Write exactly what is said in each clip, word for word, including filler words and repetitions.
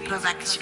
Production.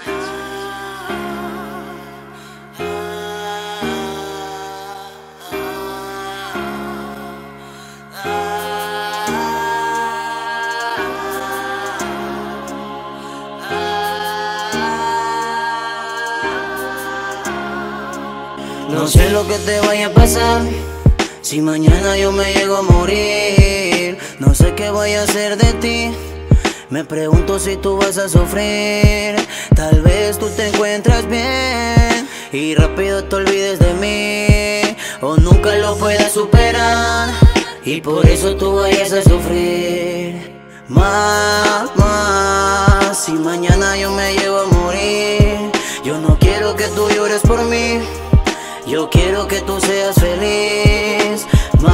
No sé lo que te vaya a pasar, si mañana yo me llego a morir. No sé qué voy a hacer de ti, me pregunto si tú vas a sufrir. Tal vez tú te encuentras bien y rápido te olvides de mí, o nunca lo puedas superar y por eso tú vayas a sufrir. Más, más, si mañana yo me llego a morir, yo no quiero que tú llores por mí, yo quiero que tú seas feliz.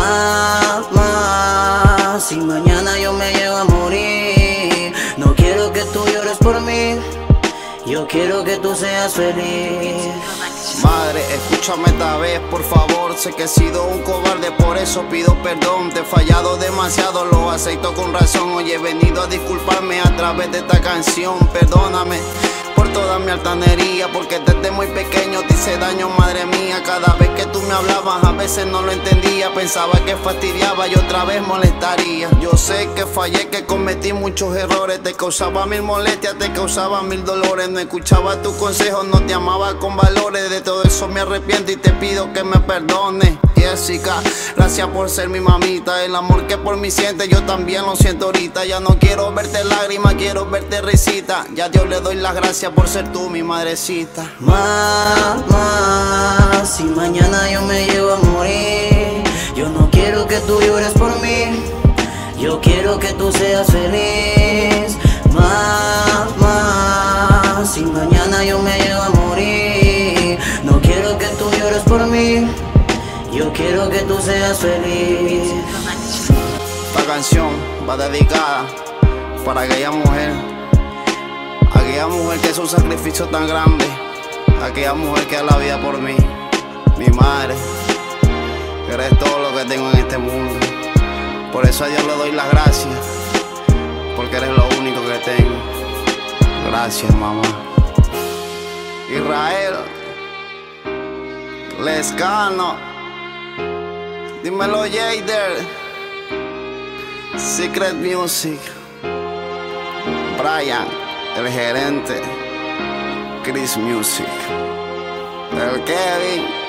Más, más, si mañana yo me llego a morir, no quiero que tú llores por mí, yo quiero que tú seas feliz. Madre, escúchame esta vez, por favor. Sé que he sido un cobarde, por eso pido perdón. Te he fallado demasiado, lo acepto con razón. Hoy he venido a disculparme a través de esta canción. Perdóname por toda mi altanería, porque desde muy pequeño te hice daño, madre mía. Cada vez que tú me hablabas a veces no lo entendía, pensaba que fastidiaba y otra vez molestaría. Yo sé que fallé, que cometí muchos errores, te causaba mil molestias, te causaba mil dolores. No escuchaba tus consejos, no te amaba con valores. De todo eso me arrepiento y te pido que me perdones. Jessica, gracias por ser mi mamita. El amor que por mí sientes yo también lo siento ahorita. Ya no quiero verte lágrimas, quiero verte risita. Ya a Dios le doy las gracias por ser tú mi madrecita. Más, más, si mañana yo me llego a morir, yo no quiero que tú llores por mí, yo quiero que tú seas feliz. Más, más, si mañana yo me llego a morir, no quiero que tú llores por mí, yo quiero que tú seas feliz. Esta canción va dedicada para aquella mujer, aquella mujer que hizo un sacrificio tan grande, aquella mujer que da la vida por mí, mi madre, que eres todo lo que tengo en este mundo. Por eso a Dios le doy las gracias, porque eres lo único que tengo. Gracias, mamá. Israel Lescano, dímelo, Jader, Secret Music, Brian, el gerente, Chris Music, el Kevin.